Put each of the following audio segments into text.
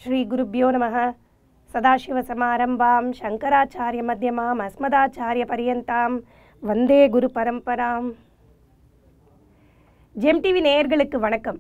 श्री गुरुभ्यो नमः। सदाशिवसमारंभां शंकराचार्यमध्यमाम् अस्मदाचार्यपर्यन्तां वन्दे गुरुपरम्पराम्। ஜெம் டிவி நேயர்களுக்கு வணக்கம்.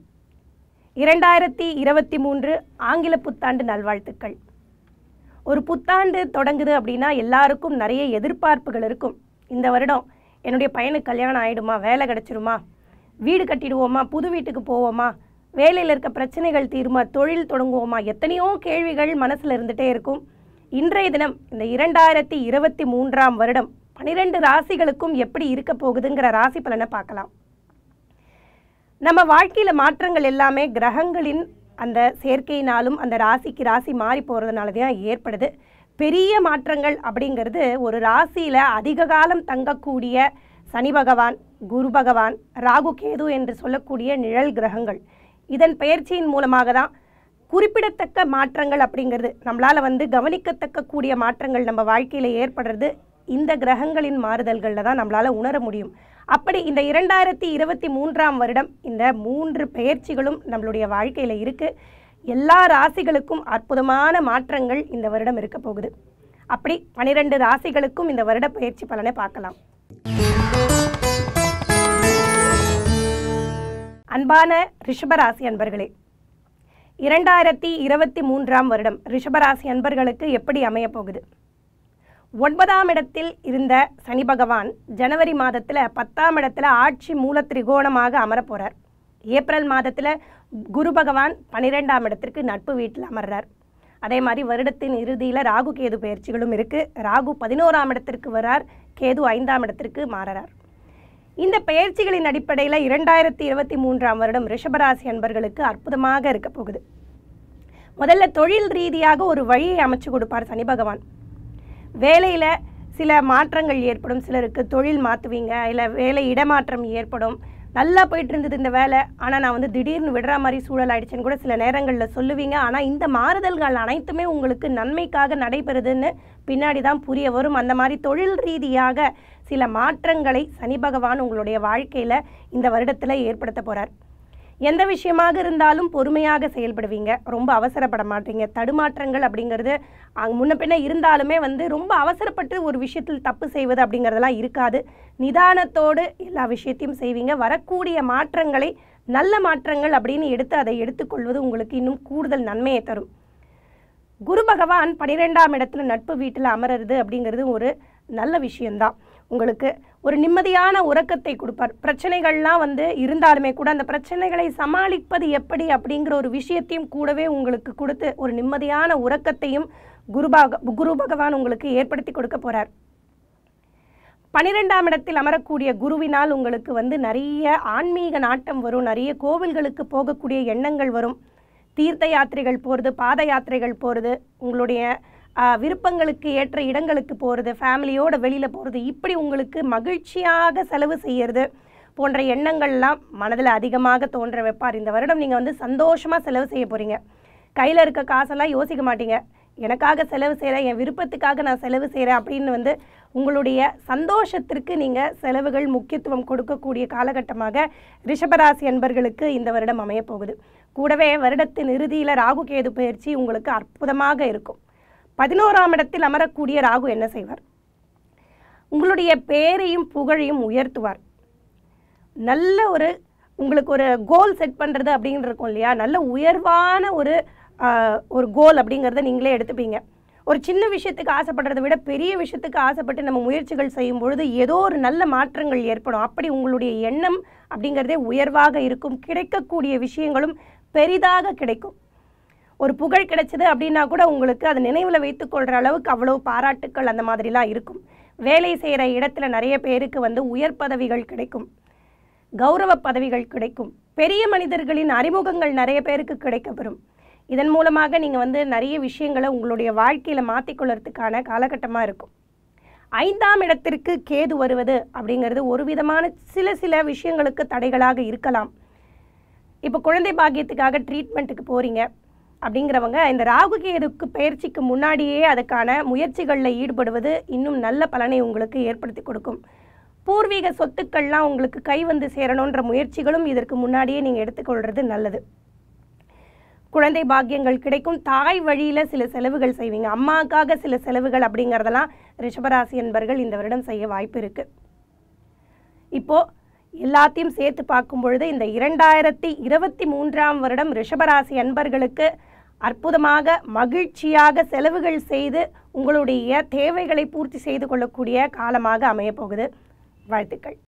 2023 ஆங்கில புத்தாண்டு நல்வாழ்த்துக்கள். ஒரு புத்தாண்டு தொடங்குது அப்படின்னா எல்லாருக்கும் நிறைய எதிர்பார்ப்புகள் இருக்கும். இந்த வருடம் என்னுடைய பையனுக்கு கல்யாணம் ஆகிடுமா, வேலை கிடச்சிருமா, வீடு கட்டிடுவோமா, புது வீட்டுக்கு போவோமா, வேலையில் இருக்க பிரச்சனைகள் தீருமா, தொழில் தொடங்குவோமா, எத்தனையோ கேள்விகள் மனசில் இருந்துகிட்டே இருக்கும். இன்றைய தினம் இந்த 2023ஆம் வருடம் 12 ராசிகளுக்கும் எப்படி இருக்க போகுதுங்கிற ராசி பலனை பார்க்கலாம். நம்ம வாழ்க்கையில் மாற்றங்கள் எல்லாமே கிரகங்களின் அந்த சேர்க்கையினாலும் அந்த ராசிக்கு ராசி மாறி போகிறதுனால தான் ஏற்படுது. பெரிய மாற்றங்கள் அப்படிங்கிறது ஒரு ராசியில் அதிக காலம் தங்கக்கூடிய சனி பகவான், குரு பகவான், ராகு கேது என்று சொல்லக்கூடிய நிழல் கிரகங்கள், இதன் பெயர்ச்சியின் மூலமாக தான் குறிப்பிடத்தக்க மாற்றங்கள் அப்படிங்கிறது நம்மளால் கவனிக்கத்தக்க கூடிய மாற்றங்கள் நம்ம வாழ்க்கையில் ஏற்படுறது இந்த கிரகங்களின் மாறுதல்களில் தான் நம்மளால் உணர முடியும். அப்படி இந்த 2023ஆம் வருடம் இந்த 3 பெயர்ச்சிகளும் நம்மளுடைய வாழ்க்கையில் இருக்குது. எல்லா ராசிகளுக்கும் அற்புதமான மாற்றங்கள் இந்த வருடம் இருக்க போகுது. அப்படி 12 ராசிகளுக்கும் இந்த வருட பெயர்ச்சி பலனை பார்க்கலாம். அன்பான ரிஷபராசி அன்பர்களே, 2023ஆம் வருடம் ரிஷபராசி அன்பர்களுக்கு எப்படி அமைய போகுது? 9ஆம் இடத்தில் இருந்த சனி பகவான் ஜனவரி மாதத்தில் 10ஆம் இடத்துல ஆட்சி மூல திரிகோணமாக அமர போகிறார். ஏப்ரல் மாதத்தில் குரு பகவான் 12ஆம் இடத்திற்கு நட்பு வீட்டில் அமர்றார். அதே மாதிரி வருடத்தின் இறுதியில் ராகு கேது பயிற்சிகளும் இருக்குது. ராகு 11ஆம் இடத்திற்கு வரார், கேது 5ஆம் இடத்திற்கு மாறுறார். இந்த பெயர்ச்சிகளின் அடிப்படையில் 2023ஆம் வருடம் ரிஷபராசி அன்பர்களுக்கு அற்புதமாக இருக்க போகுது. முதல்ல தொழில் ரீதியாக ஒரு வழியை அமைச்சு கொடுப்பார் சனி பகவான். வேலையில் சில மாற்றங்கள் ஏற்படும், சிலருக்கு தொழில் மாற்றுவீங்க, இல்லை வேலை இடமாற்றம் ஏற்படும். நல்லா போயிட்டு இருந்தது இந்த வேலை, ஆனால் நான் திடீர்னு விடுற மாதிரி சூழல் ஆயிடுச்சுன்னு கூட சில நேரங்களில் சொல்லுவீங்க. ஆனால் இந்த மாறுதல்கள் அனைத்துமே உங்களுக்கு நன்மைக்காக நடைபெறுதுன்னு பின்னாடி தான் புரிய வரும். அந்த மாதிரி தொழில் ரீதியாக சில மாற்றங்களை சனி பகவான் உங்களுடைய வாழ்க்கையில் இந்த வருடத்தில் ஏற்படுத்த போகிறார். எந்த விஷயமாக இருந்தாலும் பொறுமையாக செயல்படுவீங்க, ரொம்ப அவசரப்பட மாட்டீங்க. தடுமாற்றங்கள் அப்படிங்கிறது முன்ன பின்ன இருந்தாலுமே ரொம்ப அவசரப்பட்டு ஒரு விஷயத்தில் தப்பு செய்வது அப்படிங்கிறதெல்லாம் இருக்காது. நிதானத்தோடு எல்லா விஷயத்தையும் செய்வீங்க. வரக்கூடிய மாற்றங்களை நல்ல மாற்றங்கள் அப்படின்னு எடுத்து அதை எடுத்துக்கொள்வது உங்களுக்கு இன்னும் கூடுதல் நன்மையை தரும். குரு பகவான் 12ஆம் இடத்துல நட்பு வீட்டில் அமர்றது அப்படிங்கிறது ஒரு நல்ல விஷயந்தான். உங்களுக்கு ஒரு நிம்மதியான உறக்கத்தை கொடுப்பார். பிரச்சனைகள்லாம் இருந்தாலுமே கூட அந்த பிரச்சனைகளை சமாளிப்பது எப்படி அப்படிங்கிற ஒரு விஷயத்தையும் கூடவே உங்களுக்கு கொடுத்து ஒரு நிம்மதியான உறக்கத்தையும் குரு பகவான் உங்களுக்கு ஏற்படுத்தி கொடுக்க போகிறார். 12ஆம் இடத்தில் அமரக்கூடிய குருவினால் உங்களுக்கு நிறைய ஆன்மீக நாட்டம் வரும், நிறைய கோவில்களுக்கு போகக்கூடிய எண்ணங்கள் வரும். தீர்த்த யாத்திரைகள் போகிறது, பாத யாத்திரைகள் போகிறது, உங்களுடைய விருப்பங்களுக்கு ஏற்ற இடங்களுக்கு போகிறது, ஃபேமிலியோடு வெளியில் போகிறது, இப்படி உங்களுக்கு மகிழ்ச்சியாக செலவு செய்கிறது போன்ற எண்ணங்கள்லாம் மனதில் அதிகமாக தோன்ற வைப்பார். இந்த வருடம் நீங்கள் சந்தோஷமாக செலவு செய்ய போகிறீங்க. கையில் இருக்க காசெல்லாம் யோசிக்க மாட்டீங்க. எனக்காக செலவு செய்கிறேன், என் விருப்பத்துக்காக நான் செலவு செய்கிறேன் அப்படின்னு உங்களுடைய சந்தோஷத்திற்கு நீங்கள் செலவுகள் முக்கியத்துவம் கொடுக்கக்கூடிய காலகட்டமாக ரிஷபராசி அன்பர்களுக்கு இந்த வருடம் அமைய போகுது. கூடவே வருடத்தின் இறுதியில் ராகு கேது பயிற்சி உங்களுக்கு அற்புதமாக இருக்கும். 11ஆம் இடத்தில் அமரக்கூடிய ராகு என்ன செய்வார்? உங்களுடைய பேரையும் புகழையும் உயர்த்துவார். நல்ல உங்களுக்கு ஒரு கோல் செட் பண்ணுறது அப்படின்னு இருக்கும் இல்லையா, நல்ல உயர்வான ஒரு கோல் அப்படிங்கிறத நீங்களே எடுத்துப்பீங்க. ஒரு சின்ன விஷயத்துக்கு ஆசைப்படுறதை விட பெரிய விஷயத்துக்கு ஆசைப்பட்டு நம்ம முயற்சிகள் செய்யும் பொழுது ஏதோ ஒரு நல்ல மாற்றங்கள் ஏற்படும். அப்படி உங்களுடைய எண்ணம் அப்படிங்கிறதே உயர்வாக இருக்கும். கிடைக்கக்கூடிய விஷயங்களும் பெரிதாக கிடைக்கும். ஒரு புகழ் கிடைச்சது அப்படின்னா கூட உங்களுக்கு அதை நினைவில் வைத்துக்கொள்கிற அளவுக்கு அவ்வளோ பாராட்டுக்கள் அந்த மாதிரிலாம் இருக்கும். வேலை செய்கிற இடத்துல நிறைய பேருக்கு உயர் பதவிகள் கிடைக்கும், கௌரவ பதவிகள் கிடைக்கும். பெரிய மனிதர்களின் அறிமுகங்கள் நிறைய பேருக்கு கிடைக்கப்பெறும். இதன் மூலமாக நீங்கள் நிறைய விஷயங்களை உங்களுடைய வாழ்க்கையில் மாற்றிக்கொள்கிறதுக்கான காலகட்டமாக இருக்கும். 5ஆம் இடத்திற்கு கேது வருவது அப்படிங்கிறது ஒரு விதமான சில விஷயங்களுக்கு தடைகளாக இருக்கலாம். இப்போ குழந்தை பாக்கியத்துக்காக ட்ரீட்மெண்ட்டுக்கு போகிறீங்க அப்படிங்கிறவங்க இந்த ராகு கேதுக்கு பயிற்சிக்கு முன்னாடியே அதுக்கான முயற்சிகளில் ஈடுபடுவது இன்னும் நல்ல பலனை உங்களுக்கு ஏற்படுத்தி கொடுக்கும். பூர்வீக சொத்துக்கள்லாம் உங்களுக்கு கை சேரணுன்ற முயற்சிகளும் இதற்கு முன்னாடியே நீங்கள் எடுத்துக்கொள்வது நல்லது. குழந்தை பாக்கியங்கள் கிடைக்கும். தாய் வழியில் சில செலவுகள் செய்வீங்க. அம்மாவுக்காக சில செலவுகள் அப்படிங்கிறதெல்லாம் ரிஷபராசி அன்பர்கள் இந்த வருடம் செய்ய வாய்ப்பு இருக்குது. இப்போது எல்லாத்தையும் சேர்த்து பார்க்கும் பொழுது இந்த 2023ஆம் வருடம் ரிஷபராசி அன்பர்களுக்கு அற்புதமாக மகிழ்ச்சியாக செலவுகள் செய்து உங்களுடைய தேவைகளை பூர்த்தி செய்து கொள்ளக்கூடிய காலமாக அமையப்போகுது. வாழ்த்துக்கள்.